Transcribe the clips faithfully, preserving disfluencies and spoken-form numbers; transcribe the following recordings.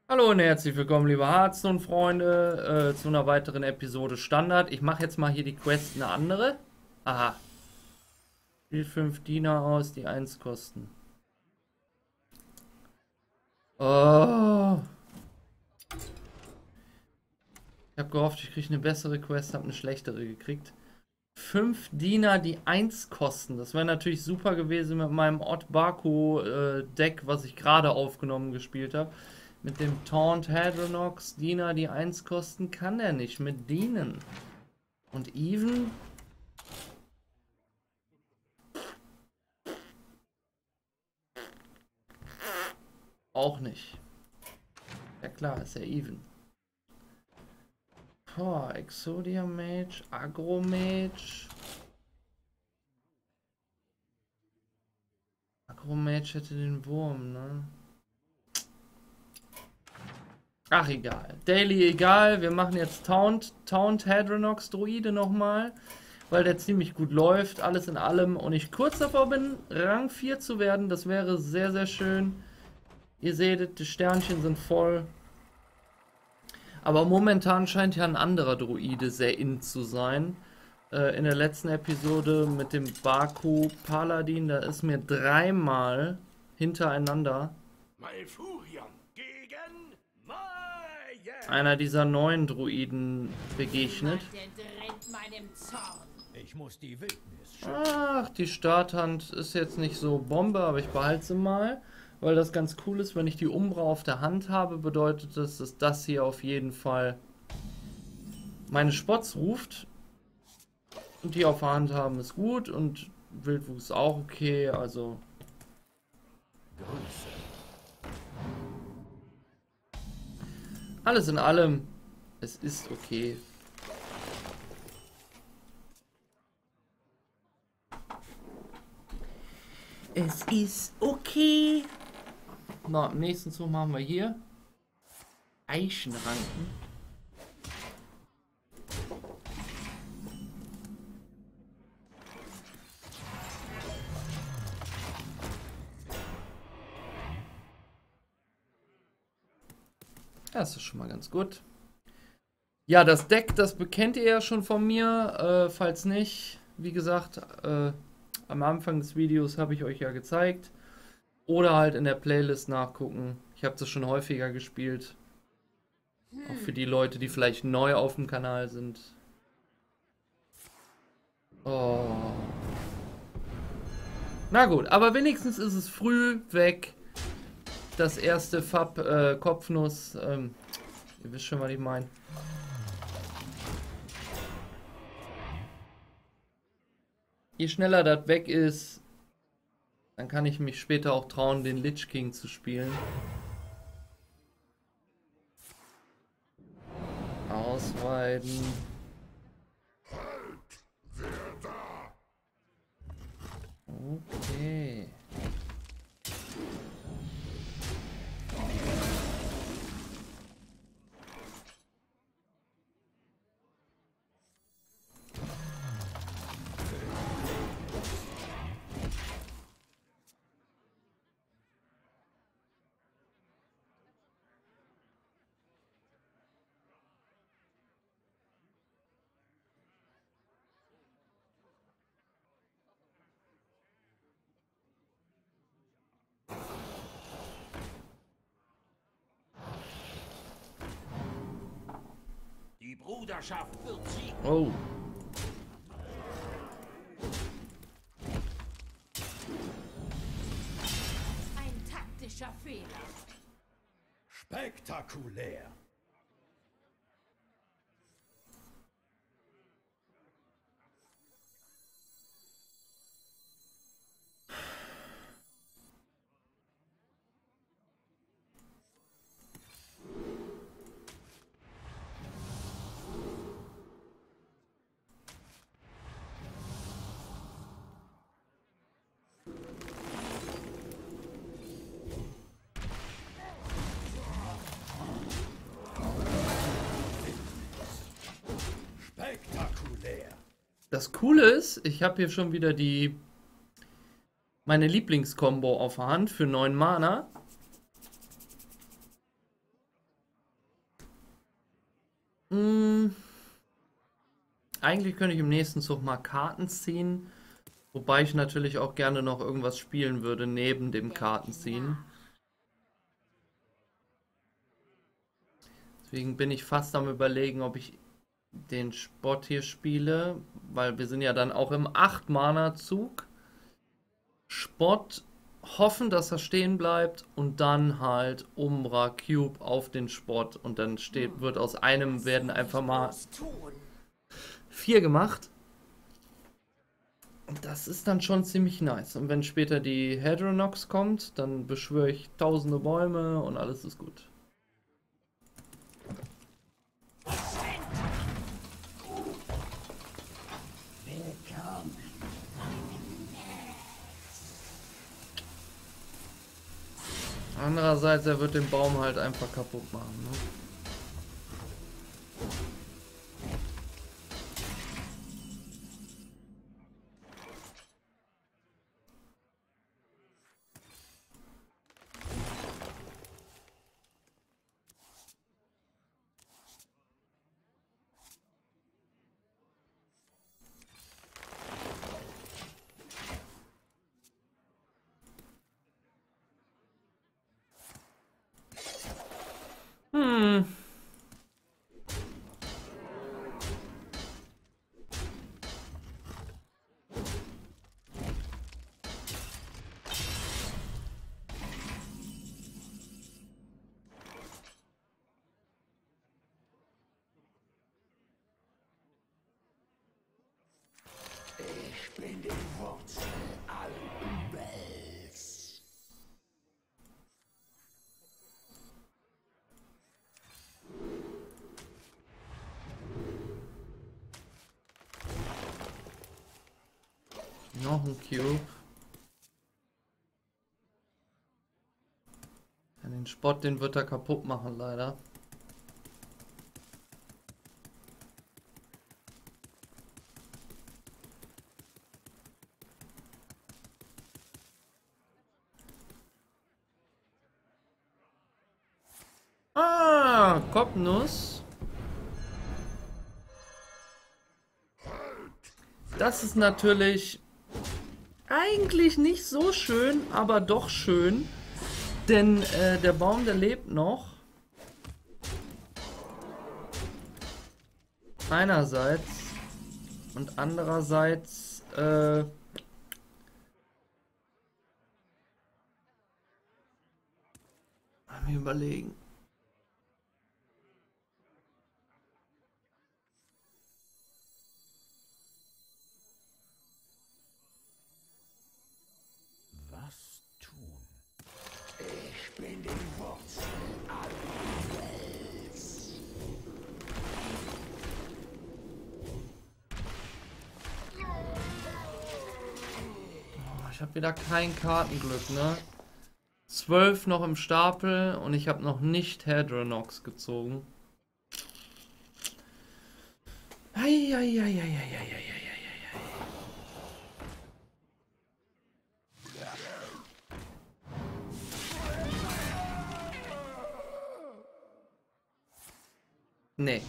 Hallo und herzlich willkommen, liebe Hearthstone-Freunde, äh, zu einer weiteren Episode Standard. Ich mache jetzt mal hier die Quest eine andere. Aha. Spiel fünf Diener aus, die eins kosten. Oh. Ich habe gehofft, ich kriege eine bessere Quest, habe eine schlechtere gekriegt. Fünf Diener, die eins kosten. Das wäre natürlich super gewesen mit meinem Odd Baku äh, Deck, was ich gerade aufgenommen gespielt habe. Mit dem Taunt Hadronox Diener, die eins kosten, kann er nicht mit dienen. Und Even? Auch nicht. Ja klar, ist ja Even. Boah, Exodia Mage, Agro Mage. Agro Mage hätte den Wurm, ne? Ach, egal. Daily egal. Wir machen jetzt Taunt, Taunt Hadronox Druide nochmal, weil der ziemlich gut läuft. Alles in allem. Und ich kurz davor bin, Rang vier zu werden. Das wäre sehr, sehr schön. Ihr seht, die Sternchen sind voll. Aber momentan scheint ja ein anderer Druide sehr in zu sein. Äh, in der letzten Episode mit dem Baku Paladin, da ist mir dreimal hintereinander einer dieser neuen Druiden begegnet. Ach, die Starthand ist jetzt nicht so Bombe, aber ich behalte sie mal, weil das ganz cool ist. Wenn ich die Umbra auf der Hand habe, bedeutet das, dass das hier auf jeden Fall meine Spots ruft. Und die auf der Hand haben ist gut und Wildwuchs auch okay, also alles in allem, es ist okay. Es ist okay. Na, im nächsten Zug machen wir hier Eichenranken. Das ist schon mal ganz gut. Ja, das Deck, das bekennt ihr ja schon von mir. Äh, falls nicht, wie gesagt, äh, am Anfang des Videos habe ich euch ja gezeigt. Oder halt in der Playlist nachgucken. Ich habe das schon häufiger gespielt. Auch für die Leute, die vielleicht neu auf dem Kanal sind. Oh. Na gut, aber wenigstens ist es früh weg. Das erste Fab äh, Kopfnuss. Ähm, ihr wisst schon, was ich meine. Je schneller das weg ist, dann kann ich mich später auch trauen, den Lich King zu spielen. Ausweiden. Okay. Die Bruderschaft wird siegen. Oh. Ein taktischer Fehler. Spektakulär. Spektakulär. Das Coole ist, ich habe hier schon wieder die meine Lieblingskombo auf der Hand für neun Mana. Eigentlich könnte ich im nächsten Zug mal Karten ziehen. Wobei ich natürlich auch gerne noch irgendwas spielen würde neben dem Kartenziehen. Deswegen bin ich fast am Überlegen, ob ich den Spot hier spiele. Weil wir sind ja dann auch im acht Mana Zug. Spot, hoffen, dass er stehen bleibt und dann halt Umbra Cube auf den Spot. Und dann steht, wird aus einem werden einfach mal vier gemacht. Das ist dann schon ziemlich nice. Und wenn später die Hadronox kommt, dann beschwöre ich tausende Bäume und alles ist gut. Andererseits, er wird den Baum halt einfach kaputt machen, ne? Hm. Ich bin die Wurzel allen Übels. Noch ein Cube. Ja, den Spot, den wird er kaputt machen, leider. Ah, Kopfnuss. Das ist natürlich eigentlich nicht so schön, aber doch schön. Denn äh, der Baum, der lebt noch. Einerseits. Und andererseits, äh, mal mir überlegen. Was tun? Ich bin die Wurzel allen Übels. Oh, ich habe wieder kein Kartenglück, ne? Zwölf noch im Stapel und ich habe noch nicht Hadronox gezogen. Eieieiei. Nee.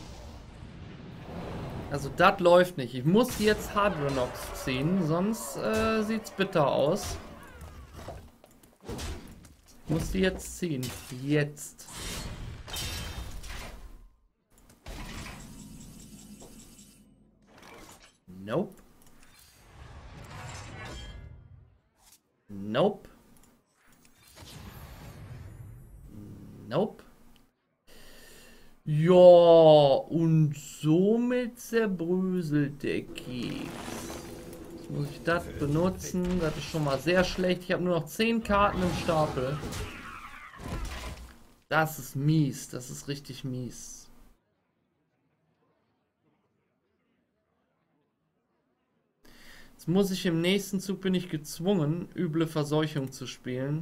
Also das läuft nicht. Ich muss jetzt Hadronox ziehen, sonst äh, sieht's bitter aus. Ich muss die jetzt ziehen. Jetzt. Nope. Nope. Nope. Ja, und somit zerbröselt der Keks. Jetzt muss ich das benutzen. Das ist schon mal sehr schlecht. Ich habe nur noch zehn Karten im Stapel. Das ist mies. Das ist richtig mies. Jetzt muss ich im nächsten Zug, bin ich gezwungen, üble Verseuchung zu spielen.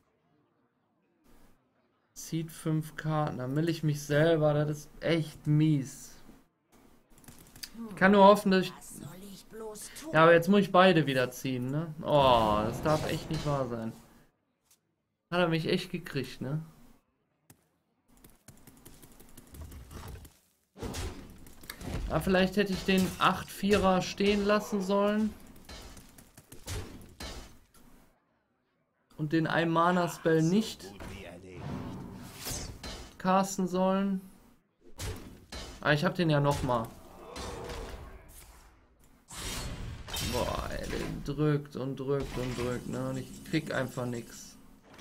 Zieht fünf Karten, dann will ich mich selber, das ist echt mies. Ich kann nur hoffen, dass ich... Was soll ich bloß tun? Ja, aber jetzt muss ich beide wieder ziehen, ne? Oh, das darf echt nicht wahr sein. Hat er mich echt gekriegt, ne? Ah, vielleicht hätte ich den acht Vierer stehen lassen sollen. Und den Ein-Mana-Spell nicht casten sollen. Ah, ich hab den ja nochmal. Boah, ey, der drückt und drückt und drückt, ne? Und ich krieg einfach nichts.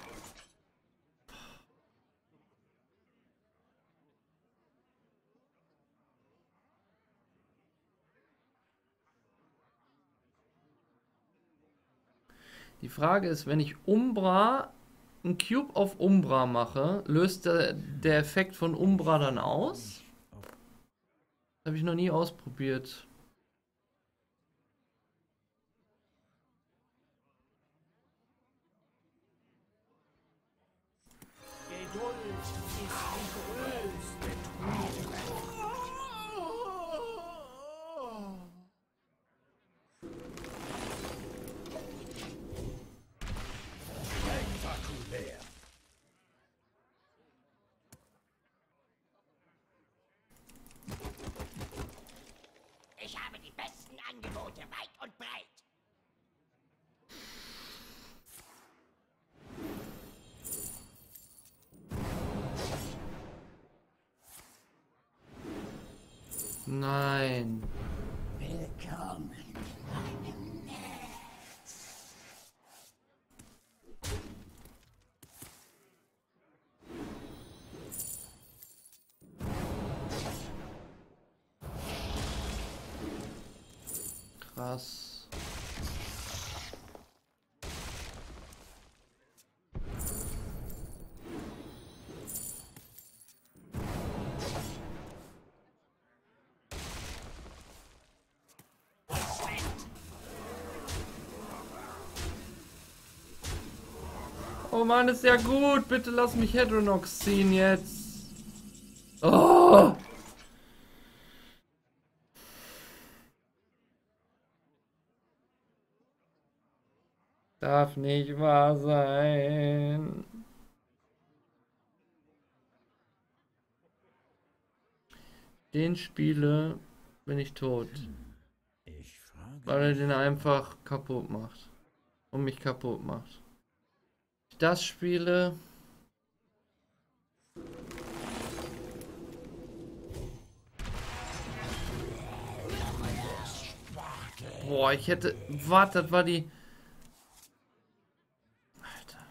Die Frage ist, wenn ich Umbra, einen Cube auf Umbra mache, löst der, der Effekt von Umbra dann aus? Das habe ich noch nie ausprobiert. Ich habe die besten Angebote weit und breit. Nein. Willkommen in meinem Netz. Krass. Oh Mann, ist ja gut. Bitte lass mich Hedronox ziehen jetzt. Oh! Darf nicht wahr sein. Den spiele, bin ich tot. Ich frage Weil er den einfach kaputt macht. Und mich kaputt macht. Ich das spiele. Boah, ich hätte. Warte, das war die. Alter.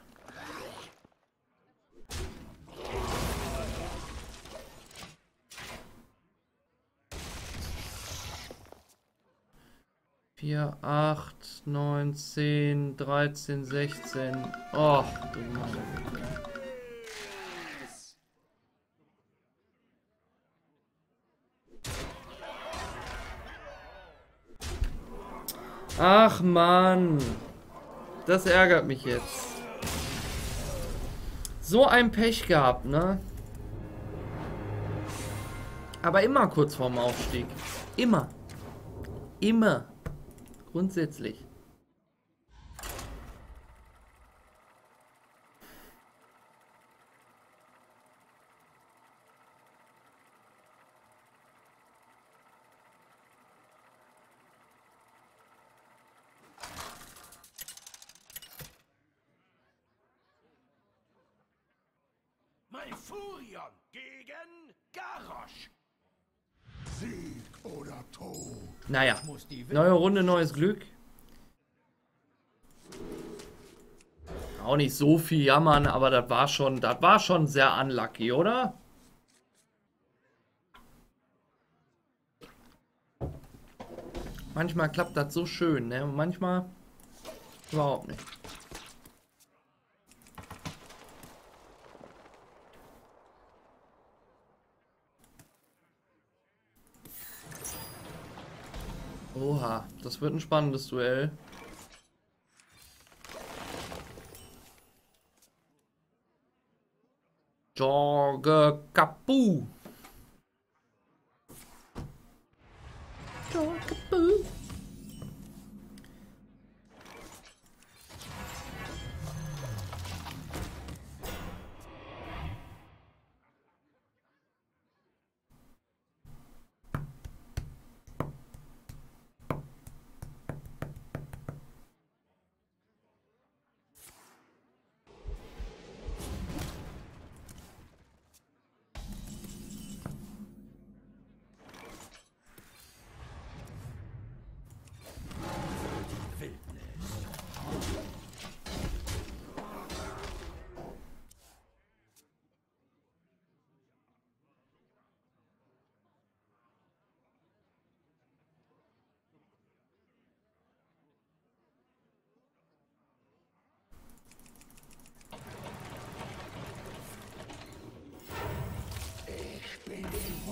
vier, acht, neun, zehn, dreizehn, sechzehn. Och, du meine Güte. Ach Mann. Das ärgert mich jetzt. So ein Pech gehabt, ne? Aber immer kurz vorm Aufstieg. Immer. Immer. Grundsätzlich. Malfurion gegen Garrosh. Sieg oder Tod. Naja. Muss die Neue Runde, neues Glück. Auch nicht so viel jammern, aber das war schon, das war schon sehr unlucky, oder? Manchmal klappt das so schön, ne? Und manchmal überhaupt nicht. Oha, das wird ein spannendes Duell. Jorge Kapu. Jorge Kapu.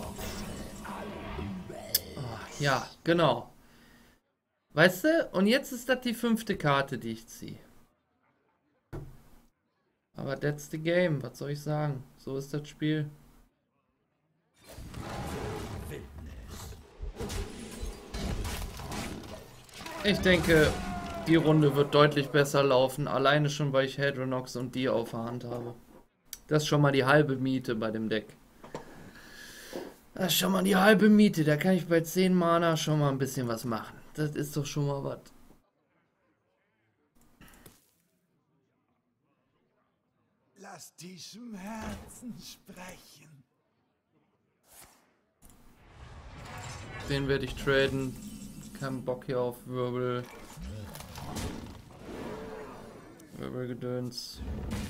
Ja, genau. Weißt du, und jetzt ist das die fünfte Karte, die ich ziehe. Aber that's the game, was soll ich sagen? So ist das Spiel. Ich denke, die Runde wird deutlich besser laufen, alleine schon, weil ich Hadronox und die auf der Hand habe. Das ist schon mal die halbe Miete bei dem Deck. Das ist schon mal die halbe Miete, da kann ich bei zehn Mana schon mal ein bisschen was machen. Das ist doch schon mal was. Lass diesem Herzen sprechen. Den werde ich traden. Kein Bock hier auf Wirbel. Wirbelgedöns.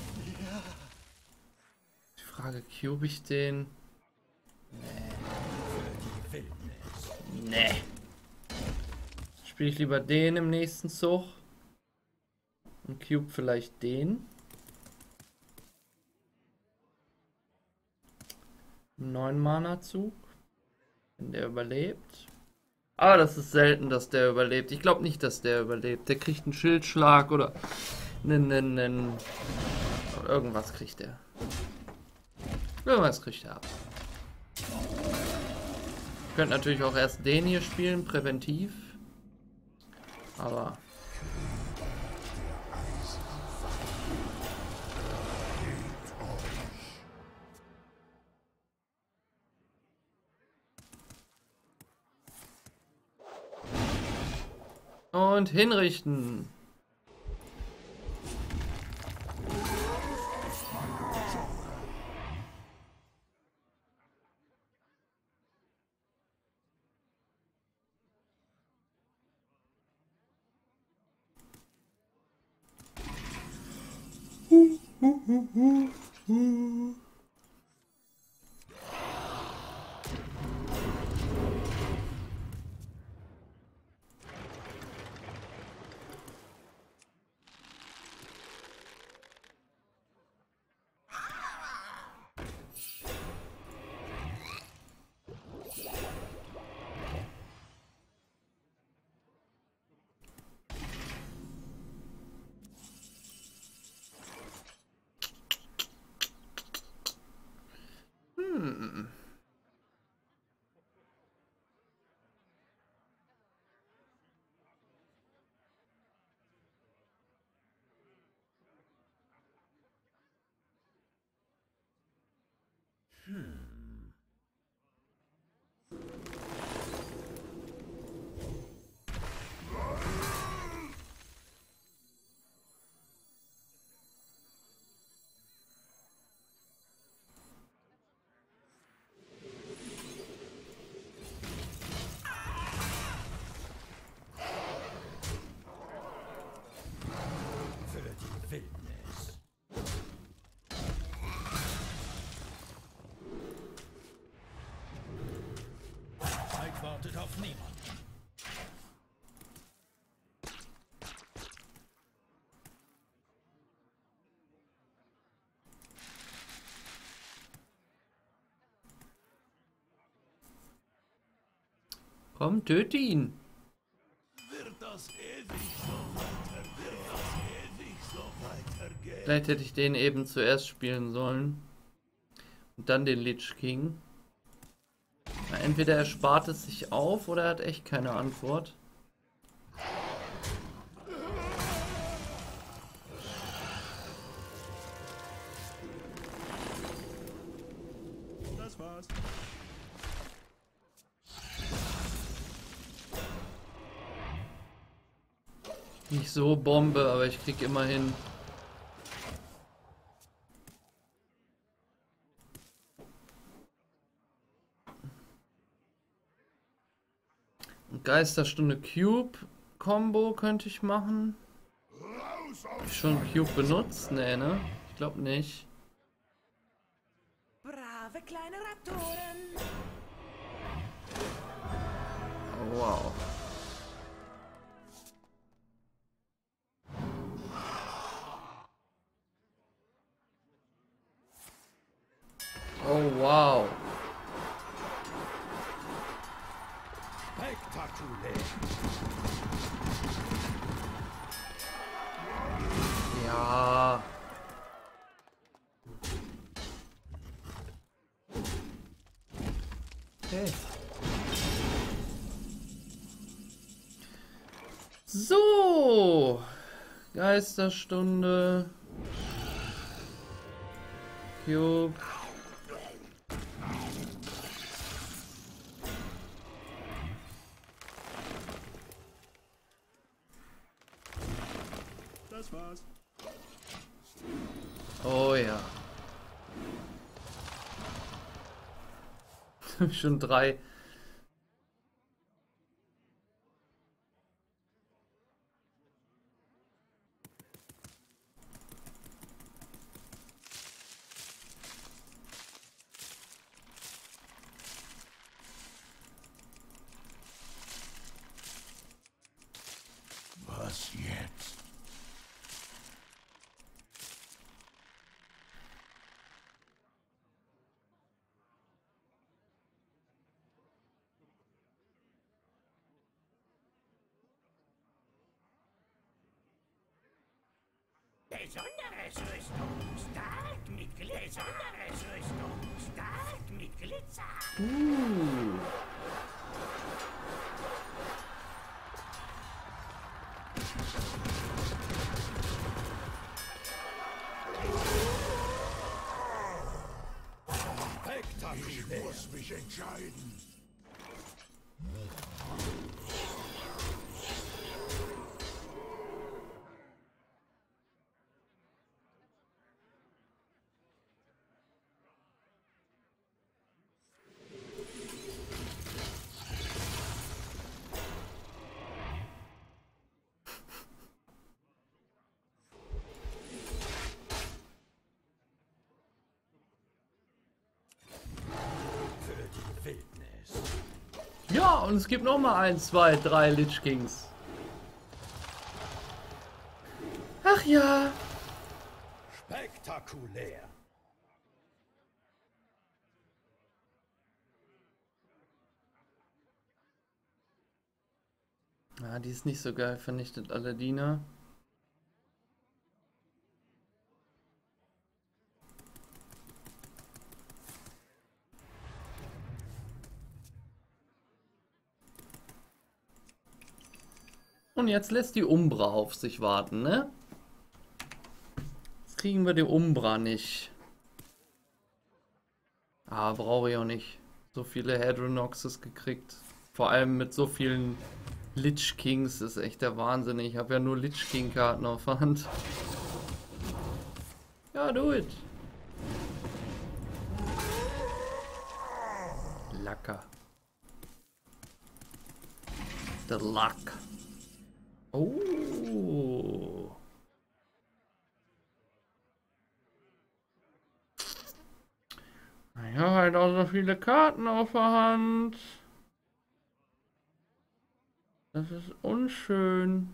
Die Frage, cube ich den? Nee. Nee. Spiele ich lieber den im nächsten Zug? Und cube vielleicht den? neun Mana Zug. Wenn der überlebt. Aber das ist selten, dass der überlebt. Ich glaube nicht, dass der überlebt. Der kriegt einen Schildschlag oder einen, einen, einen irgendwas kriegt er. Irgendwas kriegt er ab. Ich könnte natürlich auch erst den hier spielen, präventiv. Aber... Und hinrichten. Hu, hu, hu, hu, hu. Hm. Wartet auf niemand. Komm, töte ihn. Wird das ewig so weiter? Wird das ewig so weitergehen? Vielleicht hätte ich den eben zuerst spielen sollen. Und dann den Lich King. Na, entweder er spart es sich auf oder er hat echt keine Antwort. Das war's. Nicht so Bombe, aber ich krieg immerhin. Geisterstunde Cube Combo könnte ich machen. Hab ich schon Cube benutzt? Nee, ne? Ich glaube nicht. Brave kleine Raptoren. Oh, wow. Oh wow. Spektakulär. Ja. Okay. So. Geisterstunde. Cube. Das war's. Oh ja. Schon drei. Was jetzt? Besonderes Rüstung, stark mit Glitzer. Besonderes Rüstung, stark mit Glitzer. Uh. Ich muss mich entscheiden. Ja, und es gibt noch mal ein, zwei, drei Lich Kings. Ach ja. Spektakulär. Ja, die ist nicht so geil, vernichtet alle Diener. Und jetzt lässt die Umbra auf sich warten, ne? Jetzt kriegen wir die Umbra nicht. Ah, brauche ich auch nicht. So viele Hadronoxes gekriegt. Vor allem mit so vielen Lich Kings ist echt der Wahnsinn. Ich habe ja nur Lich King Karten auf der Hand. Ja, do it. Lacker. Der Lack. Oh. Ich habe halt auch so viele Karten auf der Hand. Das ist unschön.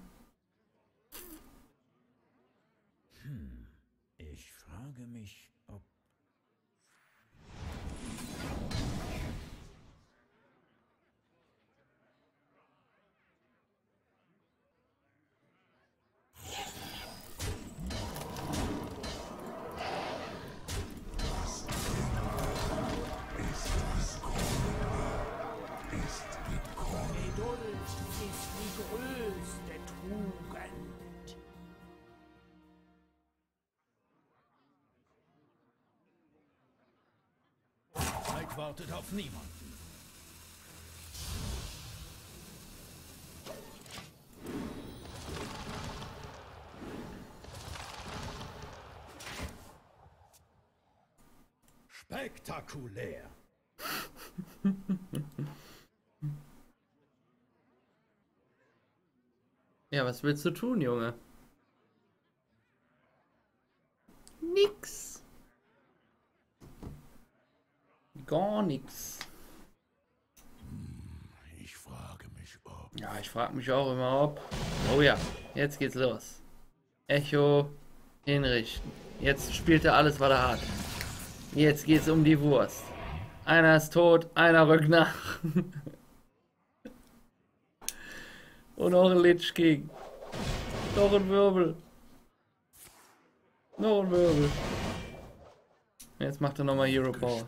Hm, ich frage mich, ob... Geduld ist die größte Tugend. Zeit wartet auf niemanden. Spektakulär. Ja, was willst du tun, Junge? Nix. Gar nix. Ich frage mich, ob... Ja, ich frage mich auch immer, ob... Oh ja, jetzt geht's los. Echo hinrichten. Jetzt spielt er alles, was er hat. Jetzt geht's um die Wurst. Einer ist tot, einer rückt nach. Und auch ein Lich King. Noch ein Wirbel. Noch ein Wirbel. Jetzt macht er nochmal Hero Power.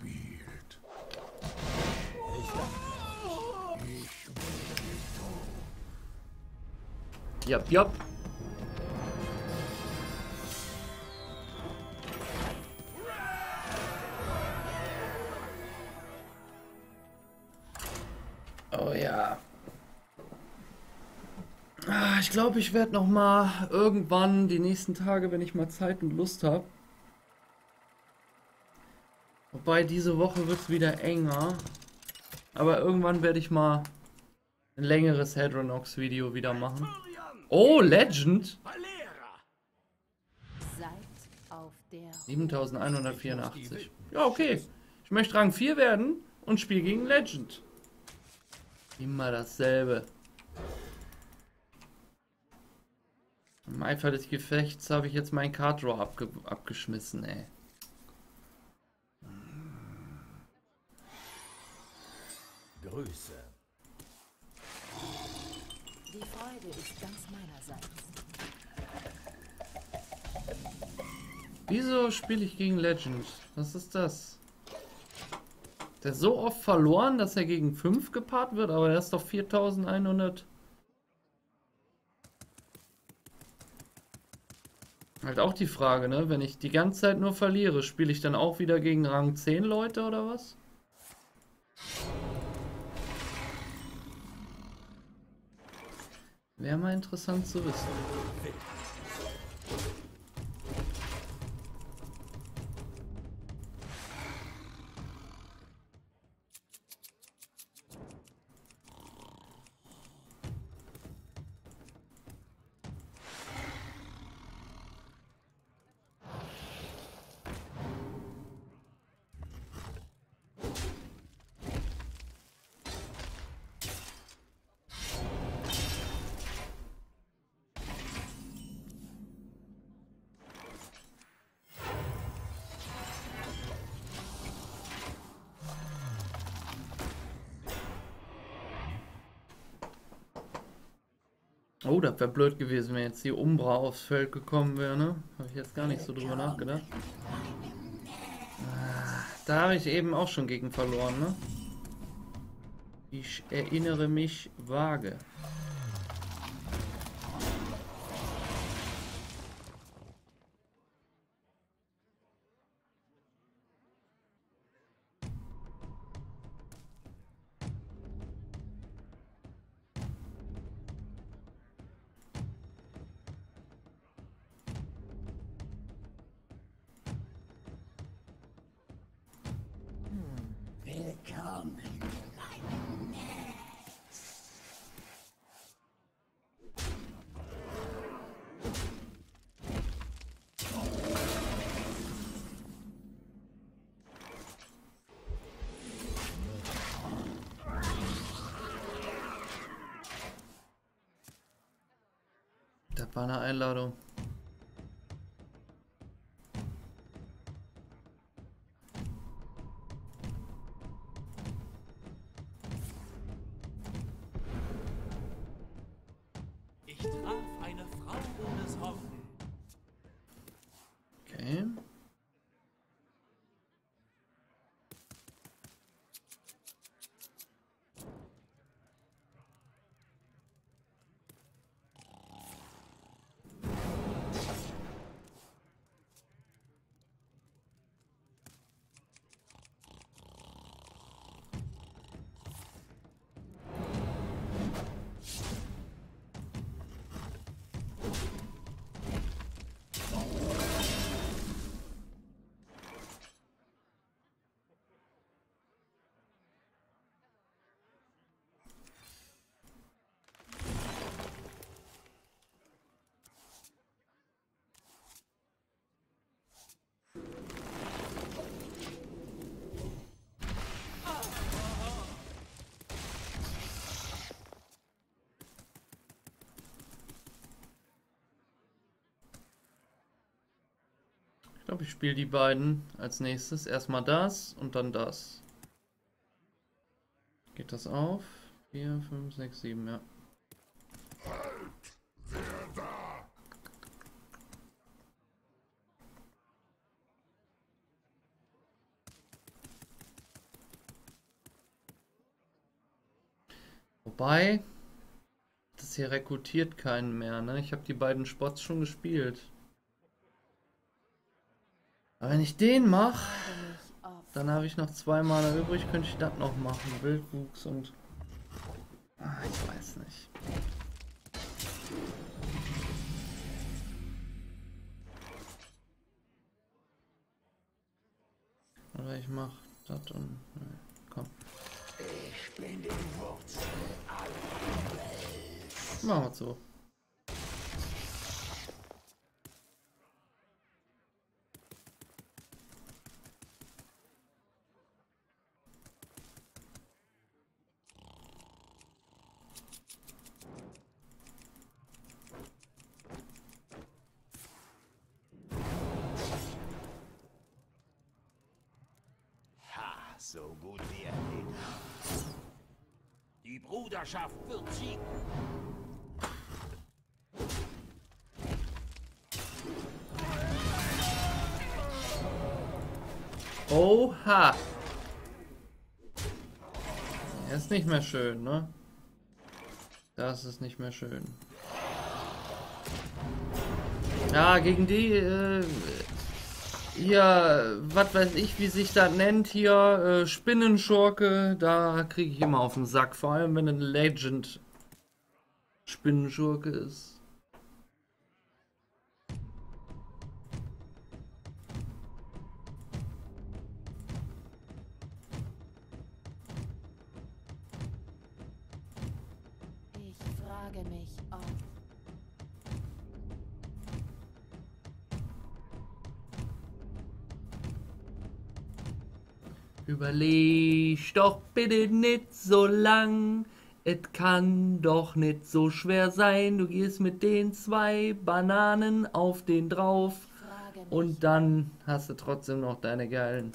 Jap, jap. Oh ja. Ah, ich glaube, ich werde noch mal irgendwann die nächsten Tage, wenn ich mal Zeit und Lust habe. Wobei diese Woche wird es wieder enger. Aber irgendwann werde ich mal ein längeres Hadronox Video wieder machen. Oh, Legend! Seid auf der siebentausendeinhundertvierundachtzig. Ja, okay. Ich möchte Rang vier werden und spiele gegen Legend. Immer dasselbe. Im Eifer des Gefechts habe ich jetzt meinen Card Draw abge abgeschmissen, ey. Grüße. Die Freude ist ganz meinerseits. Wieso spiele ich gegen Legend? Was ist das? Der ist so oft verloren, dass er gegen fünf gepaart wird, aber er ist doch viertausendeinhundert. Halt auch die Frage, ne? Wenn ich die ganze Zeit nur verliere, spiele ich dann auch wieder gegen Rang zehn Leute oder was? Wäre mal interessant zu wissen. Oh, das wäre blöd gewesen, wenn jetzt die Umbra aufs Feld gekommen wäre, ne? Habe ich jetzt gar nicht so drüber nachgedacht. Ah, da habe ich eben auch schon gegen verloren, ne? Ich erinnere mich vage. Willkommen. Das war eine Einladung. Ich traf eine Frau ohne Sorgen. Okay. Ich glaube, ich spiele die beiden als nächstes. Erstmal das und dann das. Geht das auf? vier, fünf, sechs, sieben, ja. Wobei, das hier rekrutiert keinen mehr, ne? Ich habe die beiden Spots schon gespielt. Aber wenn ich den mache, dann habe ich noch zwei Mana übrig, könnte ich das noch machen. Wildwuchs und... Ah, ich weiß nicht. Oder ich mach das und... Nee, komm. Ich bin die Wurzel aller Welt. Machen wir so. Ha, so gut wie erledigt. Die Bruderschaft wird siegen. Oha! Er ist nicht mehr schön, ne? Das ist nicht mehr schön. Ja, gegen die, äh, hier, was weiß ich, wie sich das nennt, hier, äh, Spinnenschurke, da kriege ich immer auf den Sack. Vor allem, wenn ein Legend Spinnenschurke ist. Ich frage mich, ob... Überleg doch bitte nicht so lang. Es kann doch nicht so schwer sein. Du gehst mit den zwei Bananen auf den drauf. Frage mich, Und dann hast du trotzdem noch deine geilen.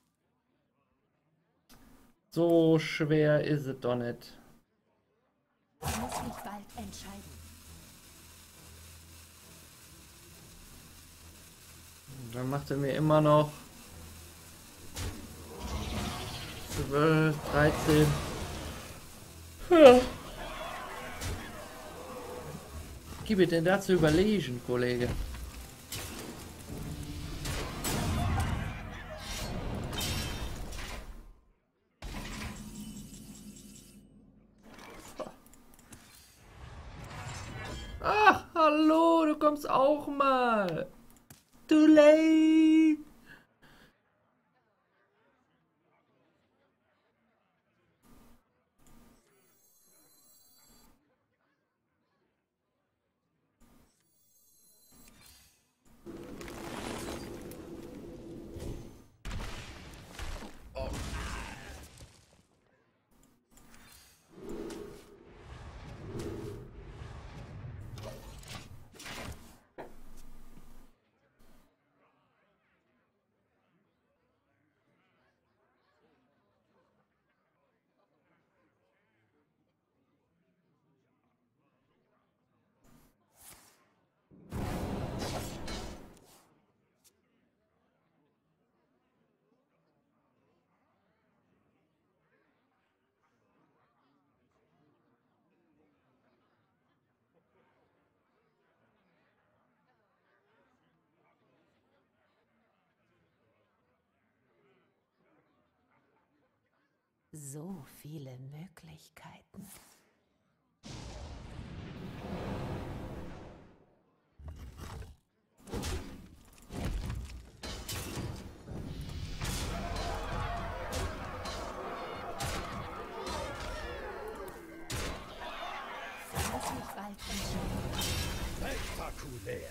So schwer ist es doch nicht. ich muss mich bald entscheiden. Dann macht er mir immer noch zwölf, dreizehn. Ja. Gib es denn dazu überlegen, Kollege? Ach, hallo, du kommst auch mal. Too late. So viele Möglichkeiten. Ich muss mich bald entscheiden. Spektakulär.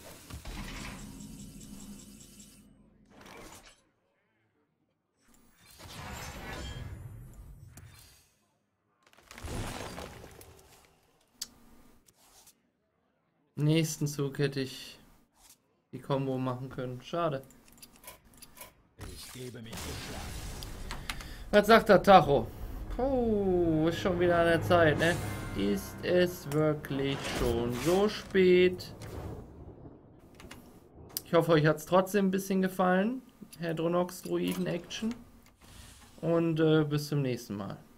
Nächsten Zug hätte ich die Combo machen können. Schade. Ich gebe mich geschlagen. Was sagt der Tacho? Oh, ist schon wieder an der Zeit, ne? ist es wirklich schon so spät. Ich hoffe, euch hat es trotzdem ein bisschen gefallen. Hadronox Druiden Action. Und äh, bis zum nächsten Mal.